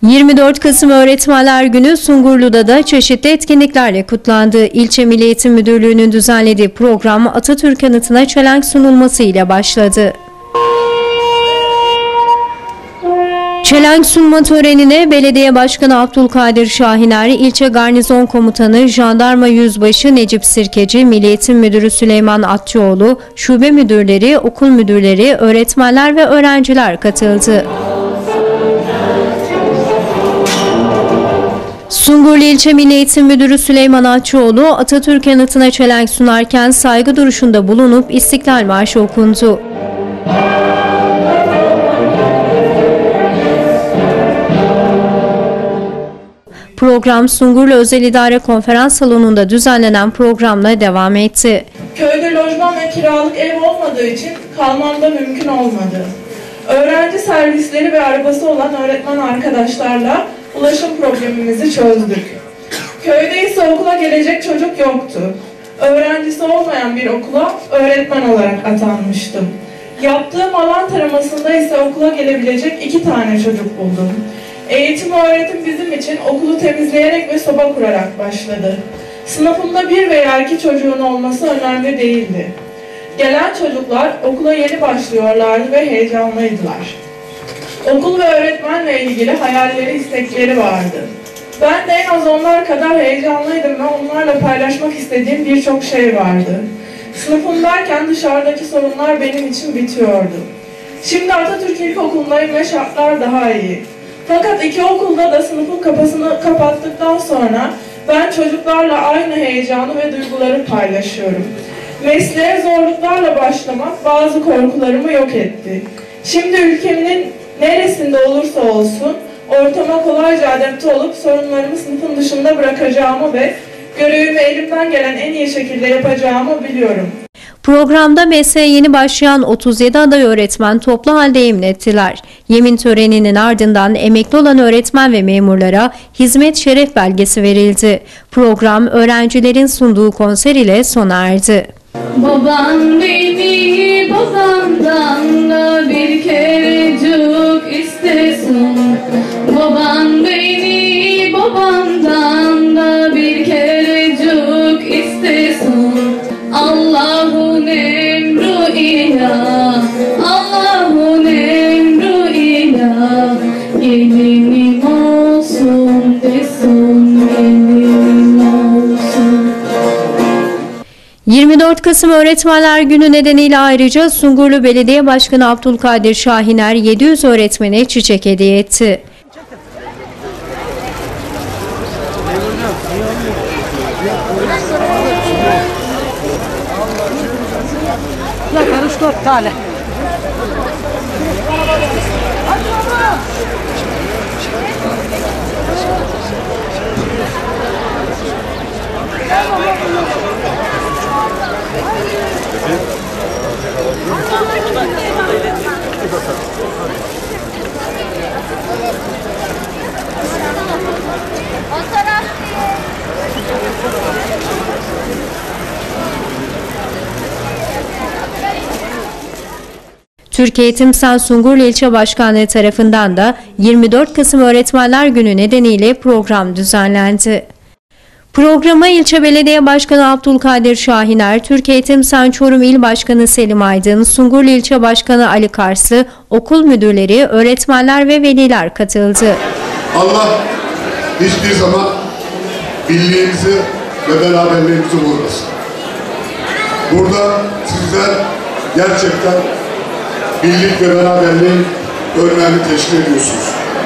24 Kasım Öğretmenler Günü Sungurlu'da da çeşitli etkinliklerle kutlandı. İlçe Milli Eğitim Müdürlüğü'nün düzenlediği program Atatürk anıtına çelenk sunulması ile başladı. Çelenk sunma törenine Belediye Başkanı Abdülkadir Şahiner, İlçe Garnizon Komutanı Jandarma Yüzbaşı Necip Sirkeci, Milli Eğitim Müdürü Süleyman Atçıoğlu, şube müdürleri, okul müdürleri, öğretmenler ve öğrenciler katıldı. Sungurlu İlçe Milli Eğitim Müdürü Süleyman Atçıoğlu, Atatürk anıtına çelenk sunarken saygı duruşunda bulunup İstiklal Marşı okundu. Program Sungurlu Özel İdare Konferans Salonu'nda düzenlenen programla devam etti. Köyde lojman ve kiralık ev olmadığı için kalmam da mümkün olmadı. Öğrenci servisleri ve arabası olan öğretmen arkadaşlarla ulaşım problemimizi çözdük. Köyde ise okula gelecek çocuk yoktu. Öğrencisi olmayan bir okula öğretmen olarak atanmıştım. Yaptığım alan taramasında ise okula gelebilecek 2 tane çocuk buldum. Eğitim öğretim bizim için okulu temizleyerek ve soba kurarak başladı. Sınıfımda 1 veya 2 çocuğun olması önemli değildi. Gelen çocuklar okula yeni başlıyorlardı ve heyecanlıydılar. Okul ve öğretmenle ilgili hayalleri, istekleri vardı. Ben de en az onlar kadar heyecanlıydım ve onlarla paylaşmak istediğim birçok şey vardı. Sınıfımdayken dışarıdaki sorunlar benim için bitiyordu. Şimdi Atatürk İlkokulu'ndayım ve şartlar daha iyi. Fakat 2 okulda da sınıfın kapısını kapattıktan sonra ben çocuklarla aynı heyecanı ve duyguları paylaşıyorum. Mesleğe zorluklarla başlamak bazı korkularımı yok etti. Şimdi ülkemin neresinde olursa olsun ortama kolayca adapte olup sorunlarımı sınıfın dışında bırakacağımı ve görevimi elimden gelen en iyi şekilde yapacağımı biliyorum. Programda mesleğe yeni başlayan 37 aday öğretmen toplu halde yemin ettiler. Yemin töreninin ardından emekli olan öğretmen ve memurlara hizmet şeref belgesi verildi. Program öğrencilerin sunduğu konser ile sona erdi. Babam beni babamdan da bir kerecik istesin. Babam beni babamdan da bir kerecik istesin. Allah'un emru ilah, Allah'un emru ilah. Gelinim olsun desin, gelinim olsun. 24 Kasım Öğretmenler Günü nedeniyle ayrıca Sungurlu Belediye Başkanı Abdülkadir Şahiner 700 öğretmene çiçek hediye etti. Karış 4 tane. Türkiye Eğitim Sen Sungurlu İlçe Başkanlığı tarafından da 24 Kasım Öğretmenler Günü nedeniyle program düzenlendi. Programa İlçe Belediye Başkanı Abdülkadir Şahiner, Türkiye Eğitim Sen Çorum İl Başkanı Selim Aydın, Sungurlu İlçe Başkanı Ali Karslı, okul müdürleri, öğretmenler ve veliler katıldı. Allah hiçbir zaman birliğimizi ve beraberliğimizi vurmasın. Burada sizler gerçekten birlik ve beraberliğin örneğini teşkil ediyorsunuz.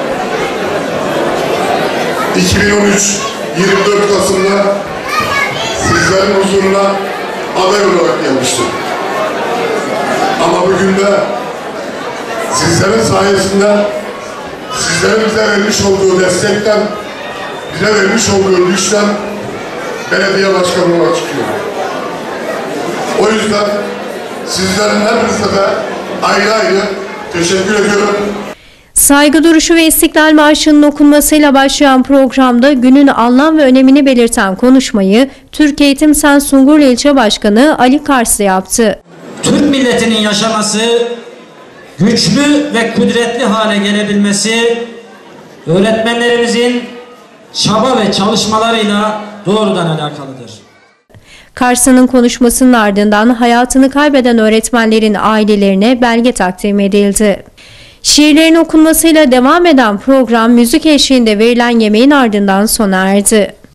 2013 24 Kasım'da sizlerin huzuruna aday olarak gelmiştim. Ama bugün de sizlerin sayesinde sizlerin bize vermiş olduğu destekten, bize vermiş olduğu güçten belediye başkanı olarak çıkıyorum. O yüzden sizlerin hepinize de ayrı ayrı teşekkür ediyorum. Saygı duruşu ve İstiklal Marşı'nın okunmasıyla başlayan programda günün anlam ve önemini belirten konuşmayı Türkiye Eğitim Sen Sungurlu İlçe Başkanı Ali Karslı yaptı. Türk milletinin yaşaması, güçlü ve kudretli hale gelebilmesi öğretmenlerimizin çaba ve çalışmalarıyla doğrudan alakalıdır. Kars'ın konuşmasının ardından hayatını kaybeden öğretmenlerin ailelerine belge takdim edildi. Şiirlerin okunmasıyla devam eden program müzik eşliğinde verilen yemeğin ardından sona erdi.